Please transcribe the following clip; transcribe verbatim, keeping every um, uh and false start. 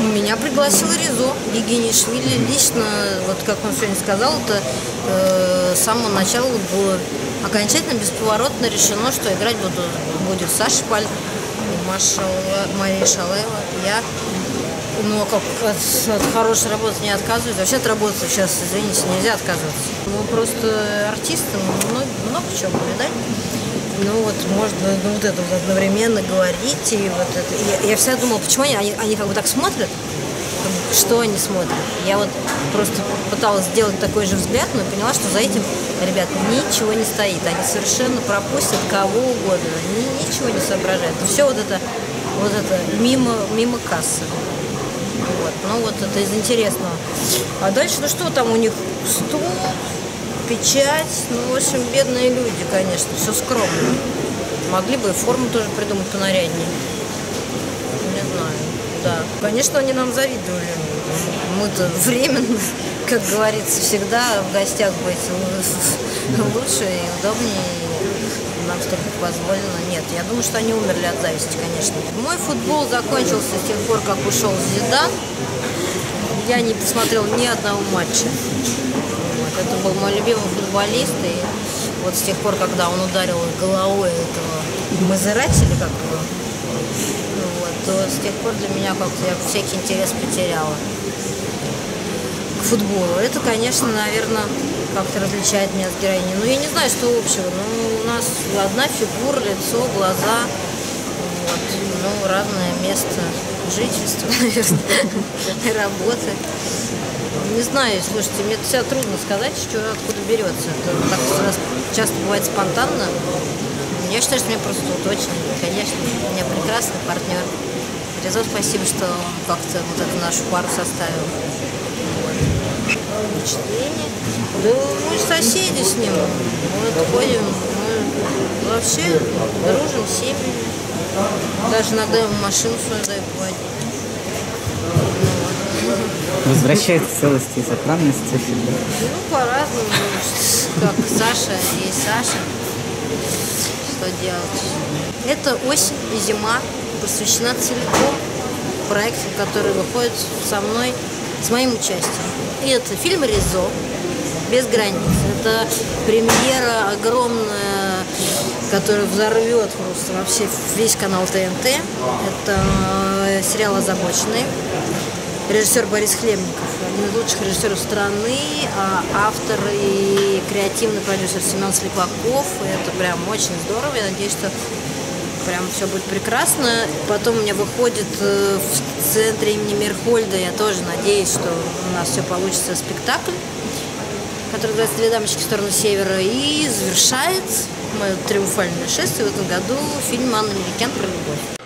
Меня пригласил Резо Егенишвили лично, вот как он сегодня сказал, это э, с самого начала было окончательно бесповоротно решено, что играть буду, будет Саша Паль, Маша, Мария Шалеева, я. Ну, как от, от хорошей работы не отказываюсь. Вообще от работы сейчас, извините, нельзя отказываться. Мы просто артисты, много, много чего повидать. Ну вот, можно ну, вот это вот одновременно говорить. И вот это. Я, я всегда думала, почему они, они, они как бы так смотрят, что они смотрят. Я вот просто пыталась сделать такой же взгляд, но поняла, что за этим, ребят, ничего не стоит. Они совершенно пропустят кого угодно. Они ничего не соображают. Все вот это, вот это мимо, мимо кассы. Вот. Ну вот это из интересного. А дальше, ну что там у них? Стул, печать. Ну, в общем, бедные люди, конечно, все скромно. Могли бы и форму тоже придумать понаряднее. Не знаю, да. Конечно, они нам завидовали. Мы-то временно, как говорится, всегда в гостях быть лучше и удобнее. Нам столько позволено. Нет, я думаю, что они умерли от зависти, конечно. Мой футбол закончился с тех пор, как ушел Зидан. Я не посмотрела ни одного матча. Вот. Это был мой любимый футболист. И вот с тех пор, когда он ударил головой этого Мазерати, или как его, вот, то с тех пор для меня как-то я всякий интерес потеряла к футболу. Это, конечно, наверное, как-то различает меня от героини. Ну, я не знаю, что общего. Ну, у нас одна фигура, лицо, глаза. Вот. Ну, разное место жительства, наверное, и работы. Не знаю, слушайте, мне всегда трудно сказать, что откуда берется. Это так часто бывает спонтанно. Я считаю, что мне просто вот очень, конечно, у меня прекрасный партнер. Резо, спасибо, что он как-то вот эту нашу пару составил. Впечатление. Да мы же соседи с ним. Мы вот ходим, мы вообще дружим с семьями. Даже иногда ему машину свою даю бывать. Возвращает к целости и сохранности всегда. Ну, по-разному. Как Саша и Саша. Что делать? Это осень и зима посвящена целиком проекту, который выходит со мной, с моим участием. И это фильм «Резо. Без границ». Это премьера огромная, которая взорвет просто вообще весь канал Тэ Эн Тэ. Это сериал «Озабоченные». Режиссер Борис Хлебников, один из лучших режиссеров страны, а автор и креативный продюсер Семен Слепаков. Это прям очень здорово. Я надеюсь, что прям все будет прекрасно. Потом у меня выходит в центре имени Мирхольда. Я тоже надеюсь, что у нас все получится, спектакль, который называется «Две дамочки в сторону севера». И завершает мое триумфальное шествие в этом году фильм Анны Меликян про любовь.